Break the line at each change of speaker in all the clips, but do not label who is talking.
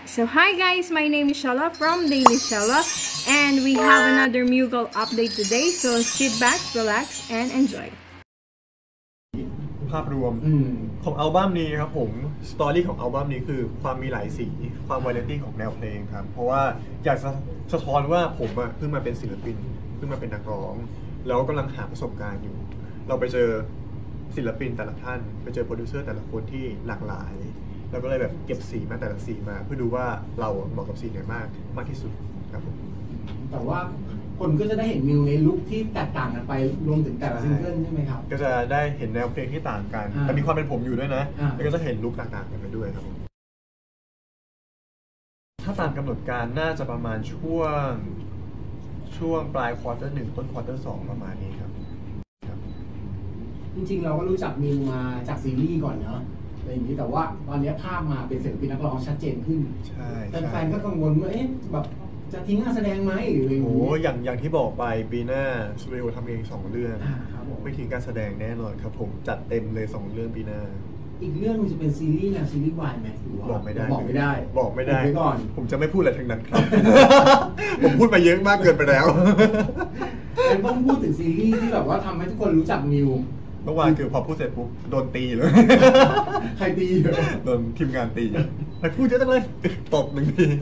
So hi guys, my name is Shala from Daily Shala and we have another musical update today. So sit back, relax and enjoy.
ภาพรวมของอัลบั้มนี้ครับผมสตอรี่ของอัลบั้มนี้คือความมีหลายสีความวาไรตี้ของแนวเพลงครับเพราะว่าอยากจะสะท้อนว่าผมเพิ่งมาเป็นศิลปินเพิ่งมาเป็นนักร้องแล้วกำลังหาประสบการณ์อยู่เราไปเจอศิลปินแต่ละท่านไปเจอโปรดิวเซอร์แต่ละคนที่หลากหลายเราก็เลยแบบเก็บสีมาแต่ละสีมาเพื่อดูว่าเราเหมาะกับสีไหนมากที่สุดครับผม
แต่ว่าคนก็จะได้เห็นมิวในลุคที่แตกต่างกันไปรวมถึงแต่ละซิงเกิลใช่ไหมครับ
ก็จะได้เห็นแนวเพลงที่ต่างกันแต่มีความเป็นผมอยู่ด้วยนะแล้วก็จะเห็นลุคต่างๆกันไปด้วยครับผมถ้าตามกำหนดการน่าจะประมาณช่วงปลายควอเตอร์ 1ต้นควอเตอร์ 2ประมาณนี้ครับ
จริงๆเราก็รู้จักมิวมาจากซีรีส์ก่อนเนาะอะไรอย่างนี้แต่ว่าตอนนี้ภาพมาเป็นศิลปินนักร้องชัดเจนขึ้น
ใช่
แฟนๆก็กังวลว่าแบบจะทิ้งงานแสดงไหมหรืออะไรอย่างนี้
อย่างที่บอกไปปีหน้าสตูดิโอทำเอง2เรื่องไม่ทิ้งการแสดงแน่นอนครับผมจัดเต็มเลย2เรื่องปีหน้า
อีกเรื่องจะเป็นซีรีส์นะซีรีส์วายไหมหรือว่า
บอกไม่ได้
ก่อน
ผมจะไม่พูดอะไรทั้งนั้นครับ ผมพูดมาเยอะมากเกินไปแล้ว
ต้องพูดถึงซีรีส์ที่แบบว่าทำให้ทุกคนรู้จักมิว
เมื่อวานคือพอพูดเสร็จปุ๊บโดนตีเลย
ใครตี
โดนทีมงานตีแต่พูดเยอะจังเลยตบ1ที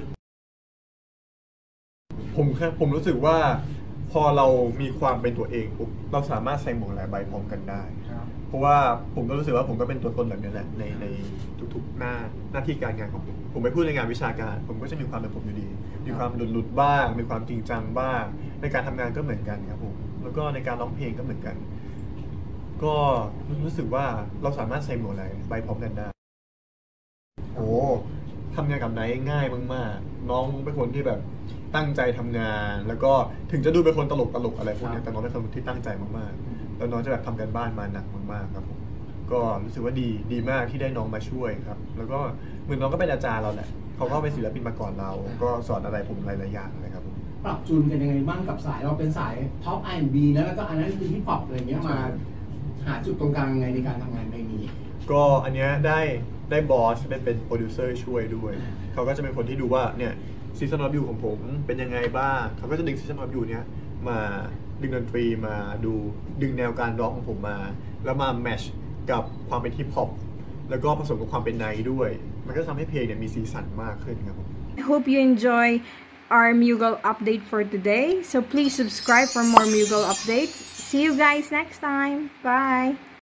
ผมรู้สึกว่าพอเรามีความเป็นตัวเองปุ๊บเราสามารถใส่หมวกหลายใบพร้อมกันได้เพราะว่าผมก็รู้สึกว่าผมก็เป็นตัวตนแบบนี้แหละในทุกๆหน้าที่การงานของผมไม่พูดในงานวิชาการผมก็จะมีความเป็นผมอยู่ดีมีความหลุดบ้างมีความจริงจังบ้างในการทำงานก็เหมือนกันครับผมแล้วก็ในการร้องเพลงก็เหมือนกันก็รู้สึกว่าเราสามารถใส่หมวกหลายใบพร้อมกันได้โอ้ทำงานกับไนท์ง่ายมากๆน้องเป็นคนที่แบบตั้งใจทำงานแล้วก็ถึงจะดูเป็นคนตลกอะไรพวกนี้แต่น้องเป็นคนที่ตั้งใจมากๆแล้วน้องจะแบบทำการบ้านมาหนักมากๆครับผมก็รู้สึกว่าดีมากที่ได้น้องมาช่วยครับแล้วก็เหมือนน้องก็เป็นอาจารย์เราแหละเขาก็เป็นศิลปินมาก่อนเราก็สอนอะไรผมหลายๆอย่างเลยครับผม
ปรับจูนกันยังไงบ้างกับสายเราเป็นสายท็อป R&B นะแล้วก็อันนั้นคือฮิปฮอปอะไรเงี้ยมาหาจุดตรงกลางยังไงในการทำงานเพลงนี้
ก็อันเนี้ยได้บอสเป็นโปรดิวเซอร์ช่วยด้วยเขาก็จะเป็นคนที่ดูว่าเนี่ยซีซันออฟยูของผมเป็นยังไงบ้างเขาก็จะดึงซีซันออฟยูเนี้ยมาดึงดนตรีมาดึงแนวการร้องของผมมาแล้วมาแมชกับความเป็นฮิปฮอปแล้วก็ผสมกับความเป็นไนท์ด้วยมันก็ทำให้เพลงเนี่ยมีสีสันมากขึ้นครับผม
I hope you enjoy our musical update for today. So please subscribe for more musical updates. See you guys next time. Bye.